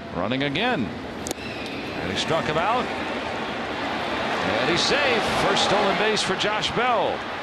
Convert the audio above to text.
Running again. And he struck him out. And he's safe. First stolen base for Josh Bell.